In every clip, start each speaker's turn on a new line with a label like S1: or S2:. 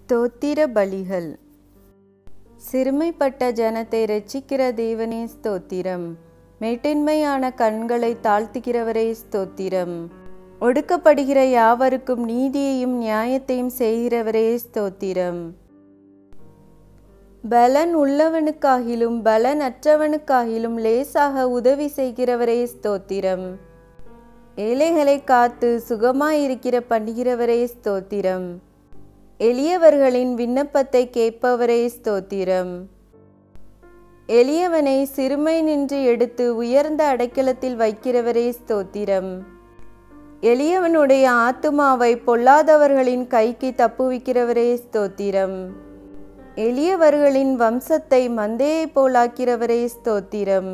S1: ஸ்தோத்திர பலிகள். சிறுமைப்பட்ட ஜனத்தை இரட்சிக்கிற தேவனே ஸ்தோத்திரம். மேட்டின்மையான கண்களை தாழ்த்துகிறவரே ஸ்தோத்திரம். ஒடுக்கப்படுகிற யாவருக்கும் நீதியையும் நியாயத்தையும் செய்கிறவரே ஸ்தோத்திரம். பலன் உள்ளவனுக்காகிலும் பலன் அற்றவனுக்காகிலும் லேசாக உதவி செய்கிறவரே ஸ்தோத்திரம். ஏழைகளை காத்து சுகமாயிருக்கிற பண்ணுகிறவரே ஸ்தோத்திரம். எளியவர்களின் விண்ணப்பத்தை கேட்பவரே ஸ்தோத்திரம். எளியவனை சிறுமை நின்று எடுத்து உயர்ந்த அடைக்கலத்தில் வைக்கிறவரே ஸ்தோத்திரம். எளியவனுடைய ஆத்துமாவை பொல்லாதவர்களின் கைக்கு தப்புவிக்கிறவரே ஸ்தோத்திரம். எளியவர்களின் வம்சத்தை மந்தையை போலாக்கிறவரே ஸ்தோத்திரம்.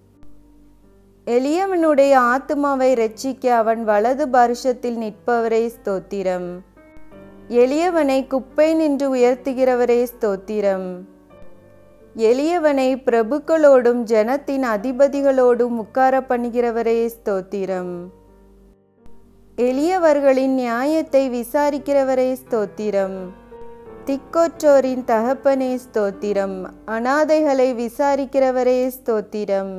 S1: எளியவனுடைய ஆத்துமாவை இரட்சிக்க அவன் வலது பார்ஷத்தில் நிற்பவரே ஸ்தோத்திரம். எளியவனை குப்பை நின்று உயர்த்துகிறவரே ஸ்தோத்திரம். எளியவனை பிரபுக்களோடும் ஜனத்தின் அதிபதிகளோடும் உட்கார பண்ணுகிறவரே ஸ்தோத்திரம். எளியவர்களின் நியாயத்தை விசாரிக்கிறவரே ஸ்தோத்திரம். திக்கோற்றோரின் தகப்பனே ஸ்தோத்திரம். அனாதைகளை விசாரிக்கிறவரே ஸ்தோத்திரம்.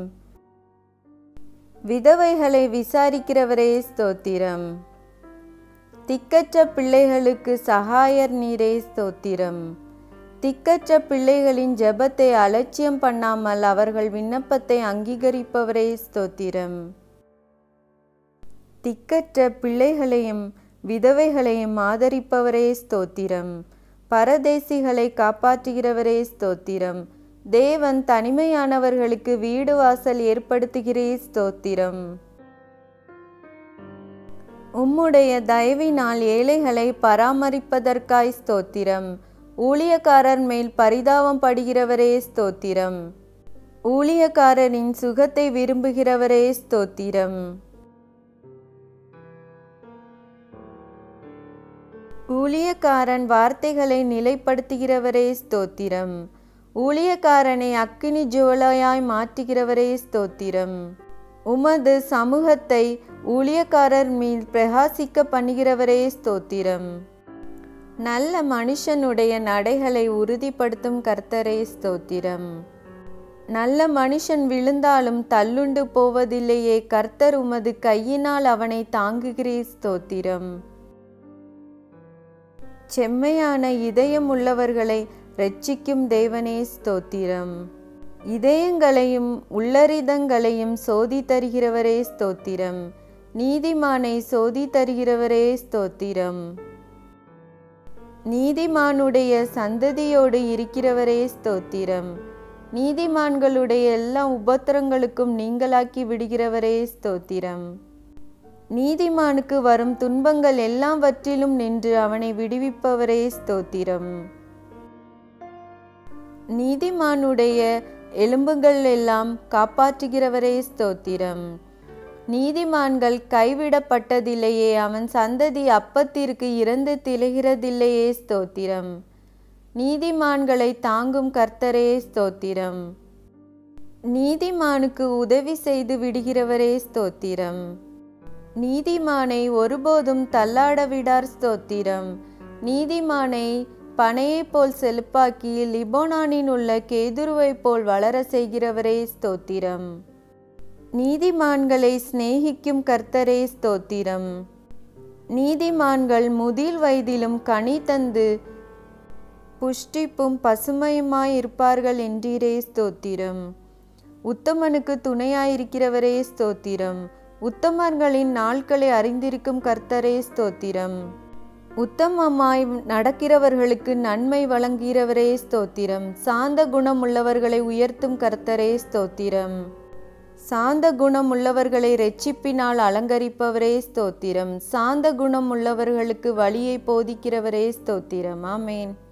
S1: விதவைகளை விசாரிக்கிறவரே ஸ்தோத்திரம். திக்கற்ற பிள்ளைகளுக்கு சகாயர் நீரே ஸ்தோத்திரம். திக்கற்ற பிள்ளைகளின் ஜெபத்தை அலட்சியம் பண்ணாமல் அவர்கள் விண்ணப்பத்தை அங்கீகரிப்பவரே ஸ்தோத்திரம். திக்கற்ற பிள்ளைகளையும் விதவைகளையும் ஆதரிப்பவரே ஸ்தோத்திரம். பரதேசிகளை காப்பாற்றுகிறவரே ஸ்தோத்திரம். தேவன் தனிமையானவர்களுக்கு வீடு வாசல் ஏற்படுத்துகிறே ஸ்தோத்திரம். உம்முடைய தயவினால் ஏழைகளை பராமரிப்பதற்காய் ஸ்தோத்திரம். ஊழியக்காரர் மேல் பரிதாபம் படுகிறவரே ஸ்தோத்திரம். ஊழியக்காரரின் சுகத்தை விரும்புகிறவரே ஸ்தோத்திரம். ஊழியக்காரன் வார்த்தைகளை நிலைப்படுத்துகிறவரே ஸ்தோத்திரம். ஊழியக்காரனை அக்கினி ஜுவலையாய் மாற்றுகிறவரே ஸ்தோத்திரம். உமது சமூகத்தை ஊழியக்காரர் மேல் பிரகாசிக்க பண்ணுகிறவரே ஸ்தோத்திரம். நல்ல மனுஷனுடைய நடைகளை உறுதிப்படுத்தும் கர்த்தரே ஸ்தோத்திரம். நல்ல மனுஷன் விழுந்தாலும் தள்ளுண்டு போவதில்லையே, கர்த்தர் உமது கையினால் அவனை தாங்குகிறே ஸ்தோத்திரம். செம்மையான இதயம் உள்ளவர்களை இரட்சிக்கும் தேவனே ஸ்தோத்திரம். இதயங்களையும் உள்ளரிதங்களையும் சோதி தருகிறவரே ஸ்தோத்திரம். நீதிமானை சோதி தருகிறவரே ஸ்தோத்திரம். நீதிமானுடைய சந்ததியோடு இருக்கிறவரே ஸ்தோத்திரம். நீதிமான்களுடைய எல்லா உபத்திரங்களுக்கும் நீங்களாக்கி விடுகிறவரே ஸ்தோத்திரம். நீதிமானுக்கு வரும் துன்பங்கள் எல்லாவற்றிலும் நின்று அவனை விடுவிப்பவரே ஸ்தோத்திரம். நீதிமானுடைய எலும்புகள் எல்லாம் காப்பாற்றுகிறவரே ஸ்தோத்திரம். நீதிமான்கள் கைவிடப்பட்டதில்லையே, அவன் சந்ததி அப்பத்திற்கு இறந்து திளைகிறதில்லையே ஸ்தோத்திரம். நீதிமான்களை தாங்கும் கர்த்தரே ஸ்தோத்திரம். நீதிமானுக்கு உதவி செய்து விடுகிறவரே ஸ்தோத்திரம். நீதிமானை ஒருபோதும் தள்ளாட விடார் ஸ்தோத்திரம். நீதிமானை பனையை போல் செலுப்பாக்கி லிபோனானின் உள்ள கேதுருவை போல் வளர செய்கிறவரே ஸ்தோத்திரம். நீதிமான்களை சிநேகிக்கும் கர்த்தரே ஸ்தோத்திரம். நீதிமான்கள் முதிர் வயதிலும் கனி தந்து புஷ்டிப்பும் பசுமையுமாயிருப்பார்கள் என்றீரே ஸ்தோத்திரம். உத்தமனுக்கு துணையாயிருக்கிறவரே ஸ்தோத்திரம். உத்தமர்களின் நாட்களை அறிந்திருக்கும் கர்த்தரே ஸ்தோத்திரம். உத்தமமாய் நடக்கிறவர்களுக்கு நன்மை வழங்குகிறவரே ஸ்தோத்திரம். சாந்த குணம் உள்ளவர்களை உயர்த்தும் கர்த்தரே ஸ்தோத்திரம். சாந்த குணம் உள்ளவர்களை இரட்சிப்பினால் அலங்கரிப்பவரே ஸ்தோத்திரம். சாந்த குணம் உள்ளவர்களுக்கு வழியை போதிக்கிறவரே ஸ்தோத்திரம். ஆமேன்.